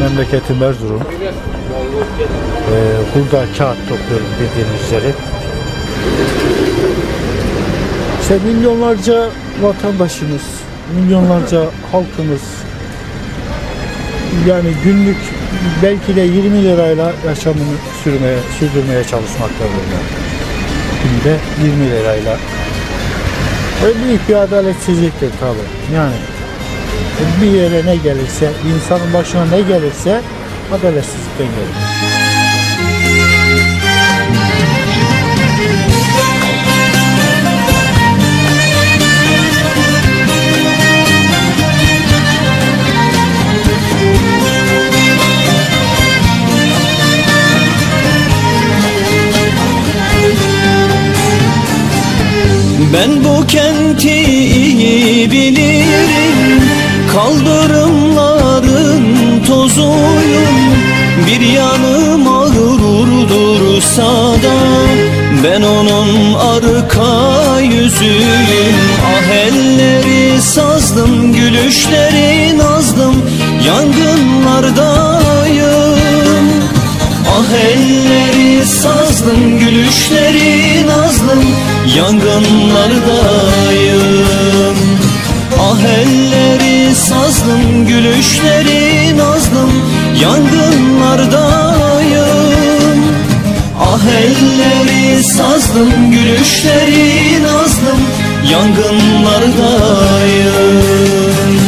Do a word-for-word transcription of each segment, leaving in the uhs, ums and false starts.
memleketim Erzurum. Ee, burada kağıt topluyorum bildiğiniz üzere. İşte milyonlarca vatandaşımız, milyonlarca halkımız yani günlük belki de yirmi lirayla yaşamını sürmeye, sürdürmeye çalışmaktadır. Günde yirmi lirayla. O büyük bir adaletsizliktir tabii. Yani bir yere ne gelirse, insanın başına ne gelirse adaletsizlikten gelir. Ben bu kenti iyi bilirim, kaldırımların tozuyum. Bir yanım ağır dursa da ben onun arka yüzüyüm. Ah elleri sazdım, gülüşleri nazdım, yangınlardayım. Ah elleri sazdım, gülüşleri nazdım, yangınlardayım. Ah elleri sazdım, gülüşleri nazdım, yangınlardayım. Ah elleri sazdım, gülüşleri nazdım, yangınlardayım.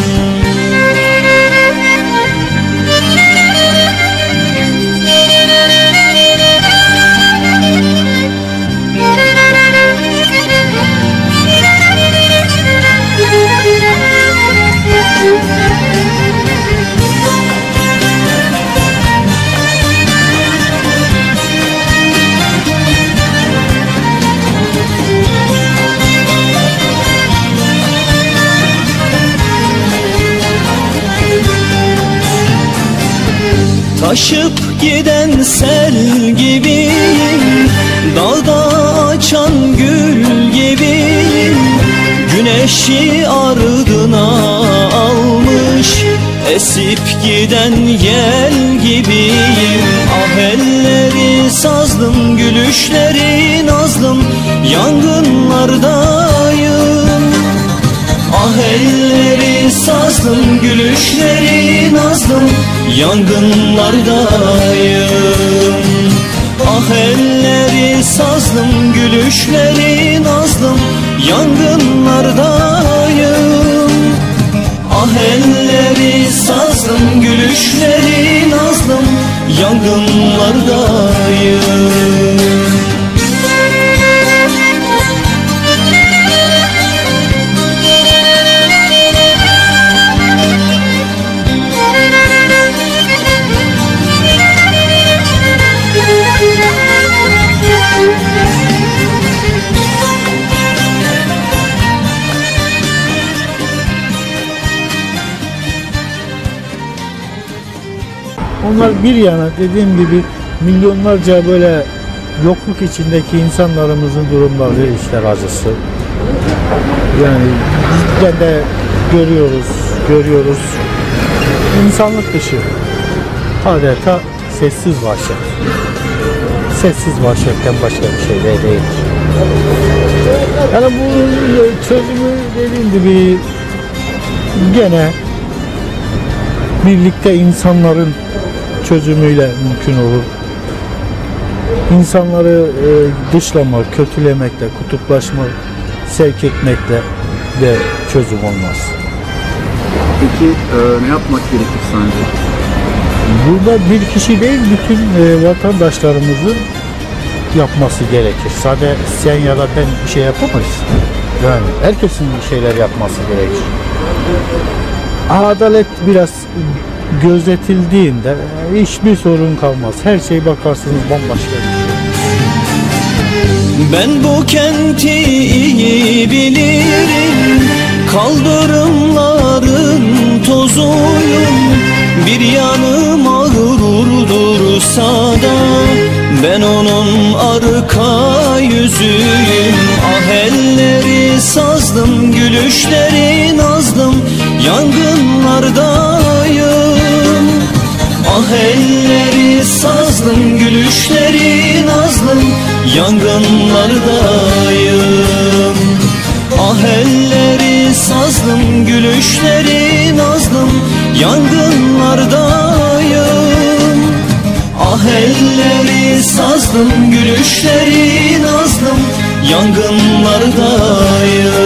Taşıp giden sel gibiyim, dağda açan gül gibiyim. Güneşi ardına almış, esip giden yel gibiyim. Ah elleri sazdım, gülüşleri nazdım, yangınlardayım. Ah elleri sazdım, gülüşleri nazdım, yangınlardayım. Ah elleri sazdım, gülüşleri nazdım, yangınlardayım. Ah elleri sazdım, gülüşleri nazdım, yangınlardayım. Onlar bir yana dediğim gibi milyonlarca böyle yokluk içindeki insanlarımızın durumları işler acısı. Yani bizden de görüyoruz, görüyoruz. İnsanlık dışı adeta sessiz vahşet. Sessiz vahşetten başka bir şey de değil. Yani bu çözümü dediğim gibi gene birlikte insanların çözümüyle mümkün olur. İnsanları e, dışlama, kötülemekle, kutuplaşma, sevk etmekle de çözüm olmaz. Peki e, ne yapmak gerekir sence? Burada bir kişi değil, bütün e, vatandaşlarımızın yapması gerekir. Sadece sen ya da ben bir şey yapamayız. Yani herkesin bir şeyler yapması gerekir. Adalet biraz gözetildiğinde hiçbir sorun kalmaz. Her şey bakarsınız bambaşka bir şey. Ben bu kenti iyi bilirim, kaldırımların tozuyum. Bir yanım ağır dursa da ben onun arka yüzüyüm. Ah elleri sazdım, gülüşleri nazdım, yangınlardayım. Ah elleri sazlım, gülüşleri nazlım, yangınlardayım. Ah elleri sazlım, gülüşleri nazlım, yangınlardayım. Ah elleri sazlım, gülüşleri nazlım, yangınlardayım.